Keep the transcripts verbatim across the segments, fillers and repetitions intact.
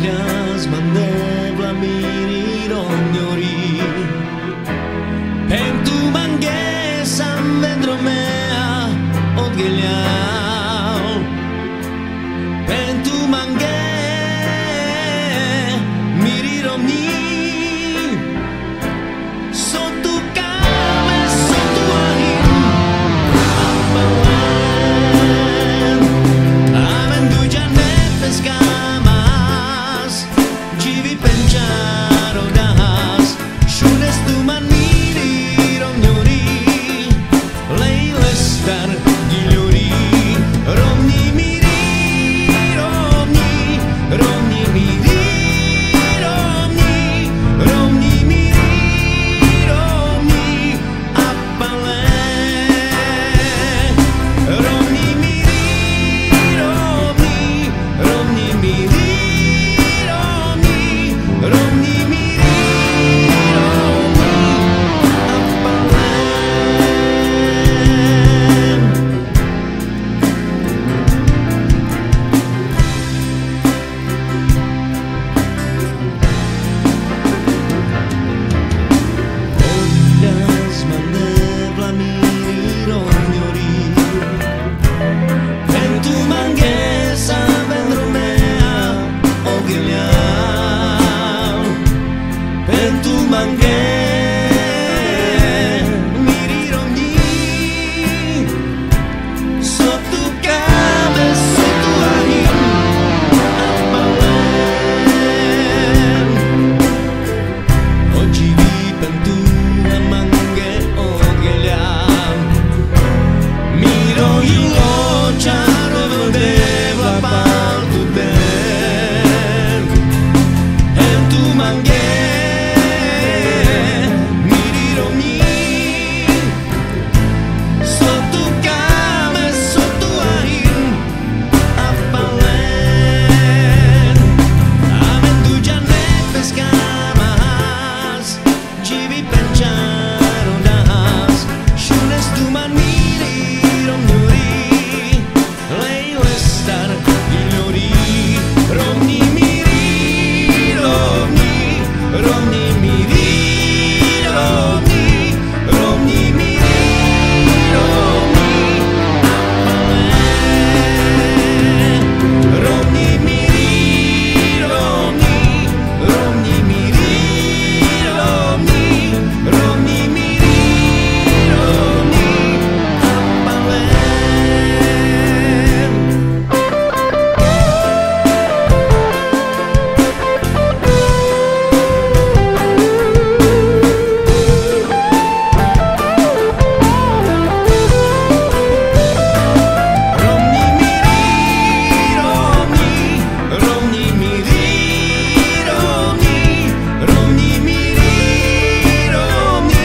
Odgaz mandevla miri rognori Pentu manghe sam vendromea odgeliao Pentu manghe miri romni Sotu kame sotu ahim Apalan Amen du janet peskamas Jivi penjaro dahas Shunes tu maniri romnyori Leilestar giljori Romni miri romni Romni miri romni Romni miri romni Apalen Romni miri romni Romni miri romni Romni miri romni Apalen Odgaz mandevla miri rognori Pentu manghe sam vendromea odgeliao Pentu manghe miri romni Sotu kame sotu ahim Apalen Ojivi pentu manghe odgeliao Miro ilo charo vendevla paltu den Pentu manghe miri romni Sotu kame sotu ahim Apalen Amen du janet peskamas Jivi penjaro dahas Shunes tu maniri romnyori Leilestar giljori Romni miri romni Romni miri romni Romni miri romni Apalen Romni miri romni Romni miri romni Romni miri romni Apalen Romni miri romni Romni miri romni Romni miri romni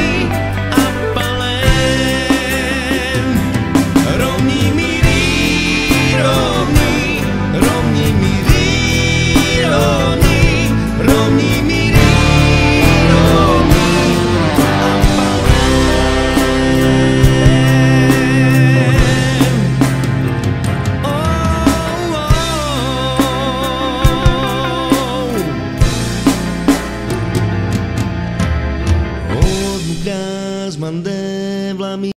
Apalen Romni miri romni Romni miri romni Romni miri romni Apalen Odgaz mandevla